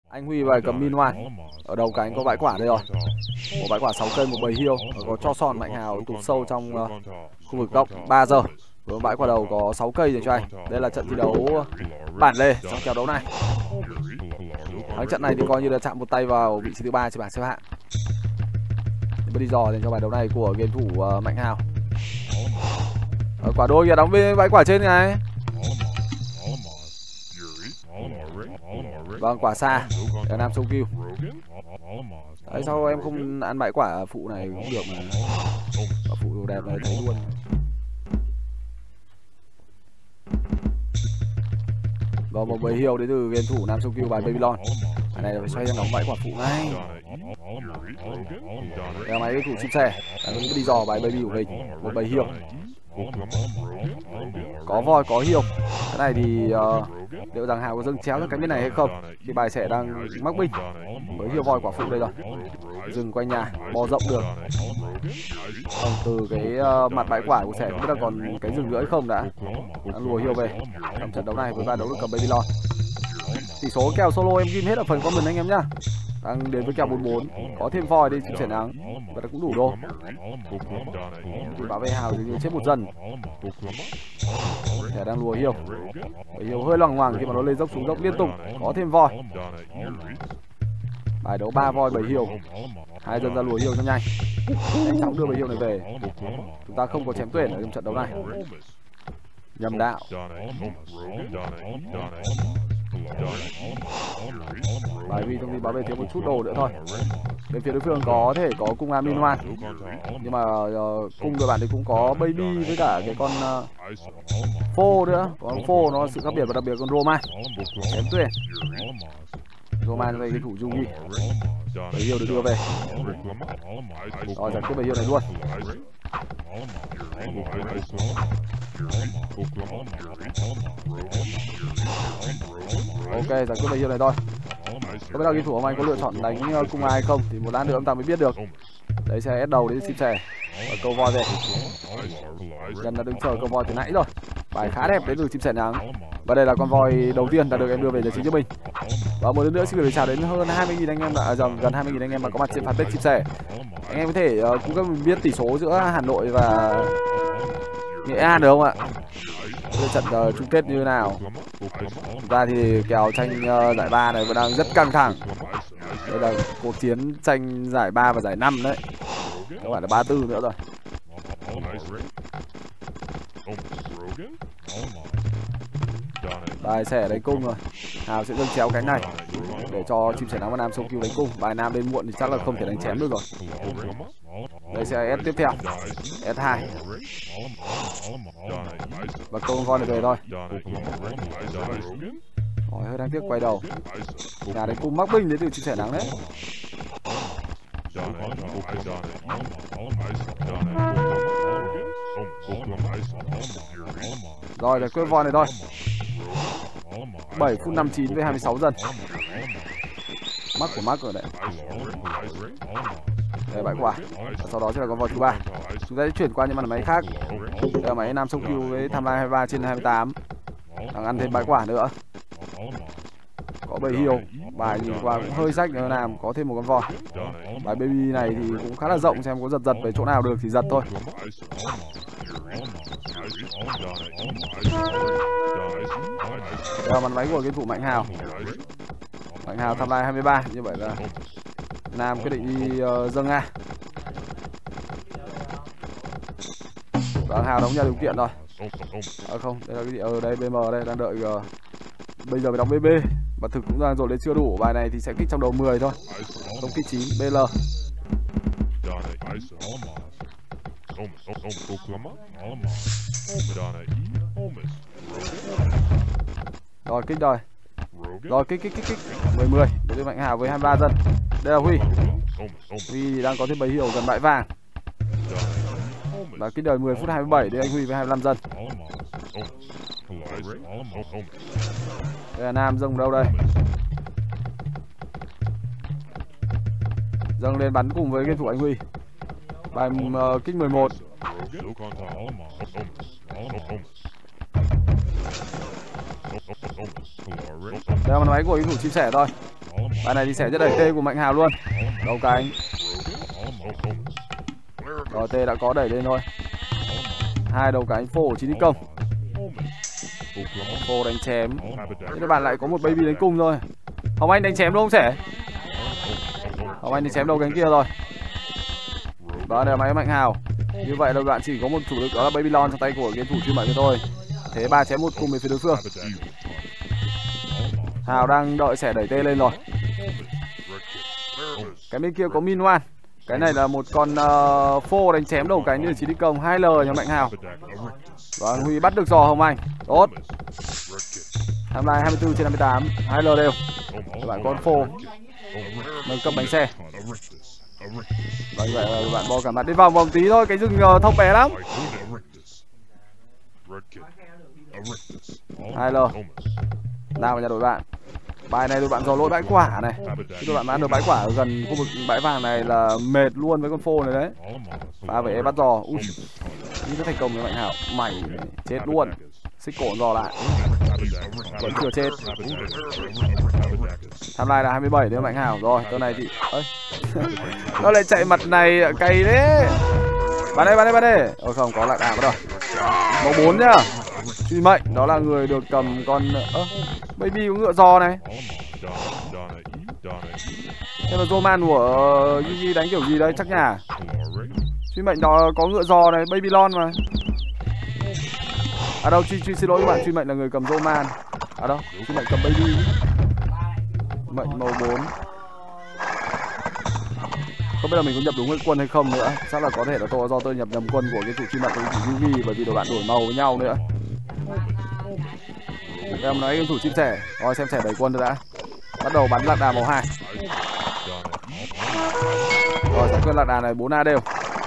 Anh Huy bài cầm min hoan. Ở đầu cánh có bãi quả đây rồi. Một bãi quả 6 cây, một bầy hiêu. Có cho son Mạnh Hào tụt sâu trong khu vực góc 3 giờ. Với bãi quả đầu có 6 cây dành cho anh. Đây là trận thi đấu bản lề trong kèo đấu này. Thắng trận này thì coi như là chạm một tay vào vị trí thứ 3 trên bảng xếp hạng. Đi dò dành cho bài đấu này của game thủ Mạnh Hào. Quả đôi kìa, đóng bên bãi quả trên này. Vâng, quả xa để Nam sâu kêu. Đấy, sao em không ăn bãi quả phụ này cũng được mà. Quả phụ đồ đẹp này thấy luôn. Vâng, một bầy hiêu đến từ game thủ Nam sâu kêu bài Babylon. Cái này là phải xoay sang đóng bãi quả phụ ngay. Đây là máy thủ chim sẻ. Đi dò bài baby của mình. Một bầy hiêu. Có voi có hiêu. Cái này thì liệu rằng Hào có dâng chéo cho cái bên này hay không khi bài sẻ đang mắc binh với hiêu voi quả phụ đây rồi. Dừng quanh nhà bò rộng được. Từ cái mặt bãi quả của sẻ không biết là còn cái rừng nữa hay không đã. Đang lùa hiêu về trong trận đấu này với bài đấu được cầm Babylon. Tỷ số kèo solo em ghim hết ở phần comment anh em nhá. Đang đến với kèo 44. Có thêm voi đi chim sẻ nắng và cũng đủ đô. Bảo vệ Hào thì chết một dần. Thẻ đang lùa hiêu. Hiêu hơi loằng ngoằng khi mà nó lên dốc xuống dốc liên tục. Có thêm voi. Bài đấu 3 voi 7 hiêu. 2 dân ra lùa hiêu cho nhanh. Nhanh chóng đưa bầy hiêu này về. Chúng ta không có chém tuyển ở trong trận đấu này. Nhầm đạo. Bài vì thông tin báo về thiếu một chút đồ nữa thôi. Bên phía đối phương có thể có cung Amin Hoan, nhưng mà cung cơ bản thì cũng có baby với cả cái con phô nữa. Con phô nó sự khác biệt và đặc biệt con Roman chém tuyển. Roman về cái thủ Yugi. Bầy hiêu được đưa về. Rồi giải quyết bầy hiêu này luôn. Ok, giải quyết bầy hiêu này thôi. Không biết là game thủ ông anh có lựa chọn đánh cung ai không thì một lát nữa ông ta mới biết được. Đấy sẽ ép đầu đến chim sẻ và câu voi về. Nhân đã đứng chờ câu voi từ nãy rồi. Bài khá đẹp đến từ chim sẻ nắng. Và đây là con voi đầu tiên đã được em đưa về giải trí cho mình. Và một lần nữa xin gửi chào đến hơn 20.000 anh em đã gần 20.000 anh em mà có mặt trên fanpage chim sẻ. Anh em có thể cung cấp mình biết tỷ số giữa Hà Nội và Nghệ An được không ạ? Đây trận chung kết như thế nào? Thực ra thì kèo tranh giải 3 này vẫn đang rất căng thẳng. Đây là cuộc chiến tranh giải 3 và giải 5 đấy. Không phải là 34 nữa rồi. Bài sẻ đánh cung rồi. Hào sẽ dâng chéo cánh này để cho chim sẻ nắng và Nam sông kêu đánh cung. Bài Nam lên muộn thì chắc là không thể đánh chém được rồi. Đây sẽ S tiếp theo. S2. Và câu con này về thôi. Rồi, hơi đáng tiếc quay đầu. Nhà đánh cung mắc binh đến từ chim sẻ nắng đấy. Rồi, giải quyết voi này thôi. 7 phút 59 với 26 dân. Mắc của mắc rồi đấy. Đây bãi quả. Sau đó sẽ là con voi thứ 3. Chúng ta sẽ chuyển qua những màn máy khác. Đây là máy Nam sông Kiêu với tham lai 23 trên 28. Đang ăn thêm bãi quả nữa. Có bầy hiêu. Bài nhìn qua cũng hơi rách nữa, làm có thêm một con voi. Bài baby này thì cũng khá là rộng, xem có giật về chỗ nào được thì giật thôi. Đây là màn máy của game thủ Mạnh Hào. Mạnh Hào tham lai 23, như vậy là Nam quyết định đi dâng A. Và Hào đóng nhà điều kiện rồi. Không, đây là cái gì? Đây BM đây đang đợi bây giờ phải đóng BB. Và thực cũng đang rồi lên chưa đủ. Bài này thì sẽ kích trong đầu 10 thôi. Không kích 9 BL. Rồi kích rồi. Rồi kích 10 đối với Mạnh Hào với 23 dân. Đây là Huy. Huy thì đang có thêm bầy hiêu gần bãi vàng. Và kích đời 10 phút 27 đây anh Huy với 25 dân. Đây là Nam dâng đâu đây? Dâng lên bắn cùng với game thủ anh Huy. Bài kích 11. Đây là máy của game thủ chia sẻ thôi. Bài này thì sẽ rất đẩy tê của Mạnh Hào luôn. Đầu cánh. Rồi tê đã có đẩy lên thôi. 2 đầu cánh phô chỉ đi công. Phô đánh chém. Thế các bạn lại có một baby đánh cung thôi. Hồng Anh đánh chém đúng không Sẻ? Hồng Anh đi chém đầu cánh kia rồi. Đó là máy Mạnh Hào. Như vậy là bạn chỉ có một chủ lực đó là Babylon trong tay của game thủ chuyên mạnh thôi. Thế 3 chém 1 cùng về phía đối phương. Hào đang đợi Sẻ đẩy tê lên rồi. Cái bên kia có Minwan. Cái này là một con phô đánh chém đầu cánh như chỉ đi công 2L nhà Mạnh Hào. Và Huy bắt được giò Hồng Anh. Tốt. Timeline 24/58, 2L đều. Các bạn con phô nâng cấp bánh xe. Vâng, vậy là bạn bo cả mặt đi vòng vòng tí thôi, cái rừng thông bé lắm. 2L. Nào vào nhà đội bạn. Bài này đội bạn do lỗi bãi quả này. Khi đội bạn mang được bãi quả ở gần khu vực bãi vàng này là mệt luôn với con phô này đấy. Pha về bắt giò. Ui, như thành công với Mạnh Hảo. Mày chết luôn. Xích cổ giò lại. Vẫn chưa chết. Tham lai là 27 đấy Mạnh Hảo. Rồi, tớ này thì nó lại chạy mặt này cay đấy. Bắn đây. Ôi không, có lạc ảo rồi. Màu 4 nhá. Truy mệnh, đó là người được cầm con baby có ngựa giò này. Thế là Roman của Yugi đánh kiểu gì đấy chắc nhà. Truy mệnh đó có ngựa giò này, Babylon mà. À đâu, truy xin lỗi các bạn, truy mệnh là người cầm Roman. À đâu, truy mệnh cầm baby. Mệnh màu 4. Không biết là mình có nhập đúng cái quân hay không nữa. Chắc là có thể là do tôi nhập nhầm quân của cái chủ truy mệnh với chủ Yugi, bởi vì đội bạn đổi màu với nhau nữa. Em nói game thủ chim sẻ. Rồi xem sẻ đẩy quân rồi đã. Bắt đầu bắn lạc đà màu 2. Rồi giải quyết lạc đà này 4A đều.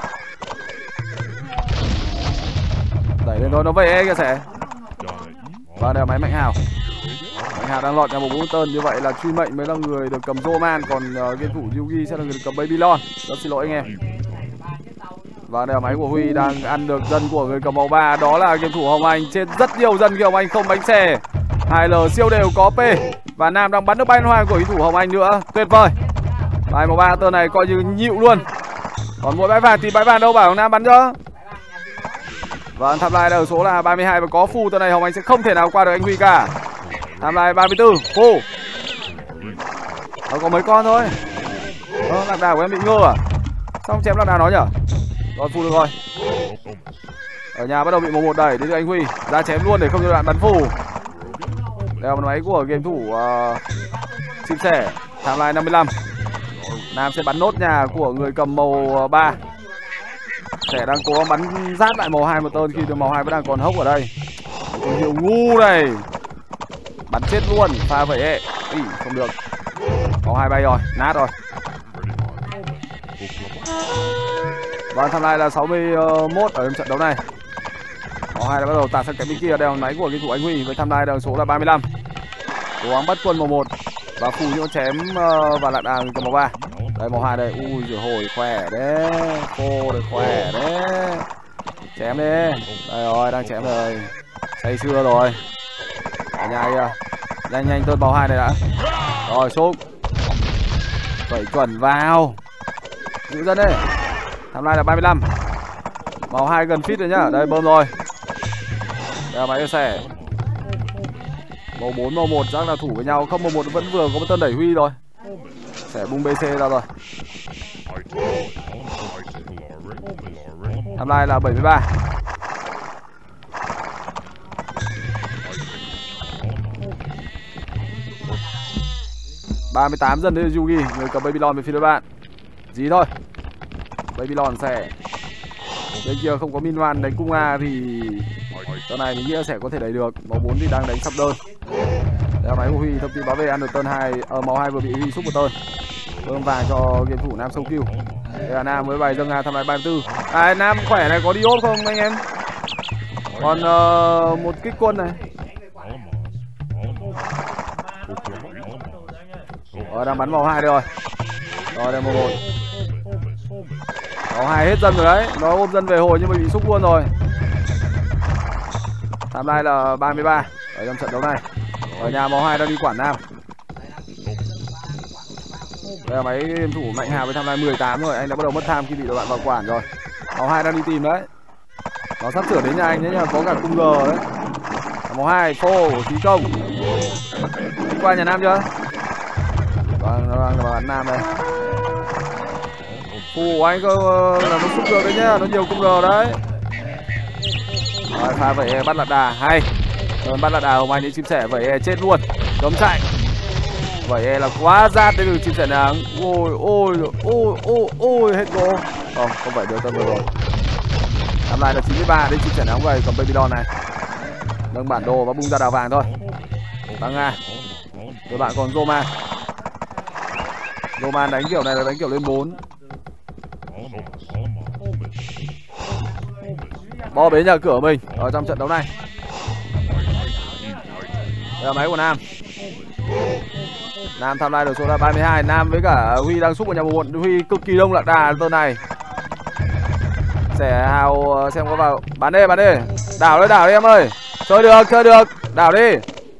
Đẩy lên thôi, nó về kìa sẻ. Và đây là máy Mạnh Hào. Mạnh Hào đang lọt nhà một 4 tơn. Như vậy là truy mệnh mới là người được cầm Roman. Còn game thủ Yugi sẽ là người được cầm Babylon. Rất xin lỗi anh em. Và đây là máy của Huy đang ăn được dân của người cầm màu 3. Đó là game thủ Hồng Anh. Trên rất nhiều dân kia Hồng Anh không bánh xe. 2L siêu đều có P. Và Nam đang bắn được bay hoang của ý thủ Hồng Anh nữa. Tuyệt vời. Bài màu 3 tơn này coi như nhịu luôn. Còn mỗi bãi vàng thì bãi vàng đâu bảo Nam bắn cho. Và tham lai ở số là 32 và có phu tơn này Hồng Anh sẽ không thể nào qua được anh Huy cả. Tham lai 34 phu. Nó có mấy con thôi. Lạc đà của em bị ngơ à? Xong chém lạc đà nó nhở? Rồi phu được rồi. Ở nhà bắt đầu bị 1-1 đẩy đến anh Huy. Ra chém luôn để không cho bạn bắn phù. Đây là một máy của game thủ chim sẻ. Tham lai 55. Nam sẽ bắn nốt nhà của người cầm màu 3. Sẻ đang cố bắn rát lại màu 2 một tơn khi màu 2 vẫn đang còn hốc ở đây. Hiệu ngu này. Bắn chết luôn. Pha vậy ấy. Ý, không được. Màu 2 bay rồi. Nát rồi. Và tham lai là 61 ở trận đấu này. Màu 2 đã bắt đầu tạt sang cánh bên kia. Đeo máy của game thủ anh Huy với tham lai đang số là 35. Cố gắng bắt quân màu 1 và phù những chém và lạc đà cầm màu 3. Đây màu 2 đây. Ui giời hồi khỏe đấy. Phô được khỏe đấy. Chém đi. Đây rồi, đang chém rồi. Say sưa rồi. Ở nhà kìa. Nhanh tôi màu 2 này đã. Rồi xúc. Phải chuẩn vào. Giữ dân đi. Tham lai là 35. Màu 2 gần fit rồi nhá. Đây bơm rồi. Đây là máy xẻ. Màu 4 màu 1 chắc là thủ với nhau. Không, màu 1 vẫn vừa có một tân đẩy Huy rồi. Sẽ bung BC ra rồi. Tham lai là 73. $38 dân đến Yugi. Người cầm Babylon về phía đối bạn. Gì thôi. Babylon sẽ. Bên kia không có Minwan đánh cung A thì tơn này mình nghĩ sẽ có thể đẩy được. Màu 4 thì đang đánh sắp đơn. Đây là máy của Huy. Thông tin báo về ăn được tơn 2. Màu 2 vừa bị Huy xúc một tơn. Bơm vàng cho game thủ Nam sâu kêu. Đây là Nam với bài dâng tham lai 34. Nam khỏe này, có đi ốp không anh em? Còn một kích quân này. Đang bắn màu 2 đây rồi. Rồi đây màu 1. Màu 2 hết dân rồi đấy. Nó ôm dân về hồi nhưng mà bị xúc luôn rồi. Tham lai là 33 ở trong trận đấu này. Ở nhà màu 2 đang đi quản Nam. Đây là máy game thủ Mạnh Hào với tham lai 18 rồi, anh đã bắt đầu mất tham khi bị đội bạn vào quản rồi. Màu 2 đang đi tìm đấy. Nó sắp sửa đến nhà anh đấy, nhưng mà có cả cung G đấy. Màu 2 phô khí công. Đi qua nhà Nam chưa? Vâng, nó đang bắn Nam đây. Phù anh cơ là một xúc được đấy nhá, nó nhiều cung G đấy. Rồi pha vậy bắt lạt đà hay. Rồi bắt lạt đà Hồng Anh đến chim sẻ vậy chết luôn. Cấm chạy. Vậy là quá rát đấy, từ chim sẻ nắng. Ôi hết gỗ. Không phải được tâm vừa rồi. Làm lại là 93 đến chim sẻ nắng vậy, cầm Babylon này. Nâng bản đồ và bung ra đào vàng thôi. Tăng Nga. Rồi bạn còn Roman. Roman đánh kiểu này là đánh kiểu lên 4. Bo bế nhà cửa mình ở trong trận đấu này. Đây là máy của Nam. Nam tham lai được số là 32. Nam với cả Huy đang xúc vào nhà bộ 1. Huy cực kỳ đông lạc đà tơn này. Sẻ Hào xem có vào. Bắn đi. Đảo đi em ơi. Chơi được. Đảo đi.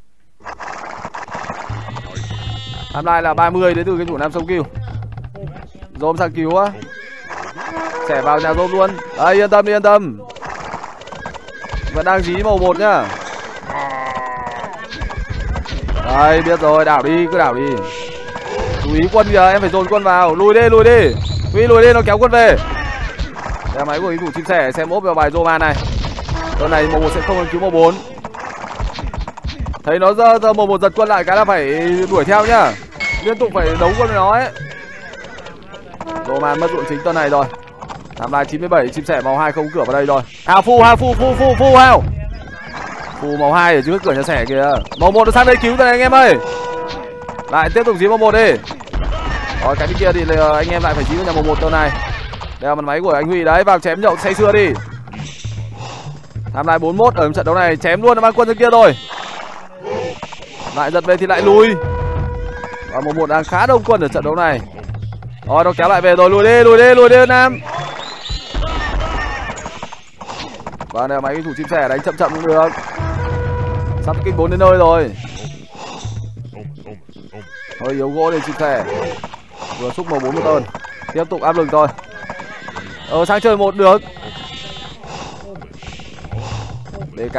Tham lai là 30 đến từ cái chủ Nam sông cứu. Dôm sang cứu á. Sẻ vào nhà dôm luôn. Đây yên tâm. Vẫn đang dí màu 1 nhá. Đây biết rồi, cứ đảo đi. Chú ý quân kìa, em phải dồn quân vào. Lùi đi. Huy lùi đi, nó kéo quân về. Đây máy của thủ chim sẻ xem ốp vào bài Roman này. Lần này màu 1 sẽ không cứu màu 4. Thấy nó giờ màu 1 giật quân lại cái là phải đuổi theo nhá. Liên tục phải đấu quân với nó ấy. Roman mất ruộng chính tuần này rồi. Tham lai 97, chim sẻ màu 2 không cửa vào đây rồi. Hào phu Hào. Phù màu 2 ở trước cửa nhà sẻ kìa. Màu 1 nó sang đây cứu rồi anh em ơi. Lại tiếp tục dí màu 1 đi. Rồi cái bên kia thì anh em lại phải dí vào nhà màu 1 tuần này. Đây là mặt máy của anh Huy đấy, vào chém nhậu say sưa đi. Tham lai 41 ở trận đấu này chém luôn, nó mang quân ra kia rồi. Lại giật về thì lại lùi. Và màu 1 đang khá đông quân ở trận đấu này. Rồi nó kéo lại về rồi, lùi đi Nam. Và đây là máy thủ chim sẻ đánh chậm cũng được. Sắp kích 4 đến nơi rồi. Hơi yếu gỗ để chim sẻ. Vừa xúc màu 4 một tơn. Tiếp tục áp lực thôi. Sang chơi 1 được. DK.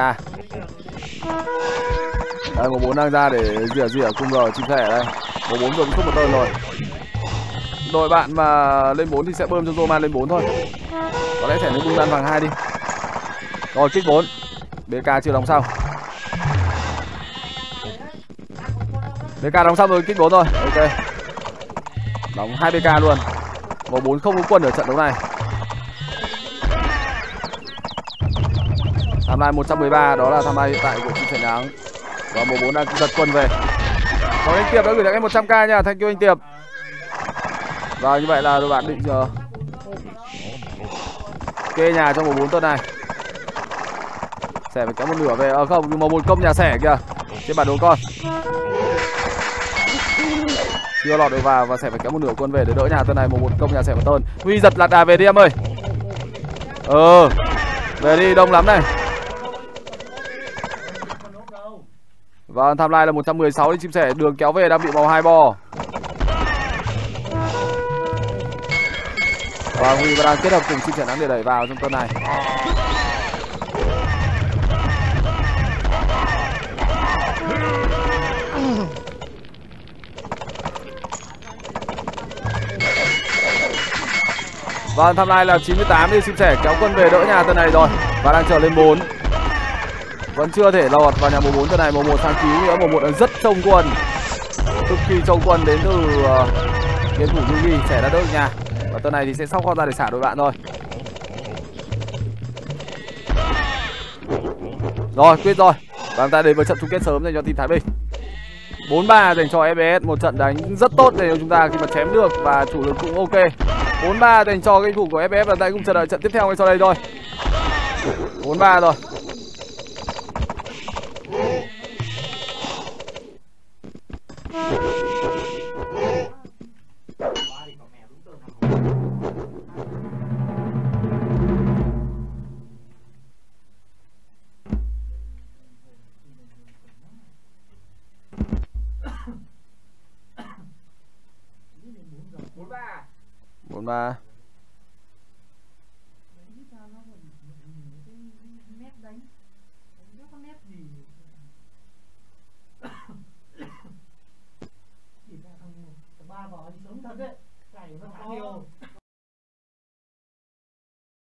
Đây màu 4 đang ra để rỉa cung G chim sẻ đây. Màu 4 vừa xúc một tơn rồi. Đội bạn mà lên 4 thì sẽ bơm cho Roman lên 4 thôi. Có lẽ sẽ lên bung gian vàng 2 đi. Rồi kích 4. BK chưa đóng xong. BK đóng xong rồi, kích 4 rồi. Ok. Đóng 2 BK luôn. Màu 4 không có quân ở trận đấu này. Tham lai 113, đó là tham lai hiện tại của chim sẻ nắng. Và màu 4 đang giật quân về. Còn anh Tiệp đã gửi tặng em 100k nha, thank you anh Tiệp. Và như vậy là đội bạn định kê nhà cho màu 4 tuần này. Sẻ phải kéo một nửa về. Không, màu 1 công nhà sẻ kìa. Trên bản đồ con. Chưa lọt được vào và sẻ phải kéo một nửa quân về để đỡ nhà tuần này. Màu 1 công nhà sẻ một tơn. Huy giật lạc đà về đi em ơi. Về đi, đông lắm này. Và tham lai là 116 đi chim sẻ, đường kéo về đang bị màu 2 bo. Và Huy đang kết hợp cùng chim sẻ nắng để đẩy vào trong tuần này. Và tham lai là 98 đi chim sẻ kéo quân về đỡ nhà tuần này rồi. Và đang chờ lên 4. Vẫn chưa thể lọt vào nhà màu 4 tuần này. Màu 1 sang cứu nữa. Màu 1 đang rất trông quân. Cực kỳ trông quân đến từ game thủ Yugi. Sẻ đã đỡ nhà. Và tuần này thì sẽ sóc kho ra để xả đội bạn thôi. Rồi quyết rồi. Và chúng ta đến với trận chung kết sớm dành cho team Thái Bình. 4-3 dành cho FBS. Một trận đánh rất tốt để chúng ta khi mà chém được và chủ lực cũng ok. 4-3 dành cho cái thủ của FBS. Và tại cũng chờ đợi trận tiếp theo ngay sau đây thôi. 4-3 rồi. ổn mà. Ba vào anh sớm thật đấy, cày nó khá nhiều.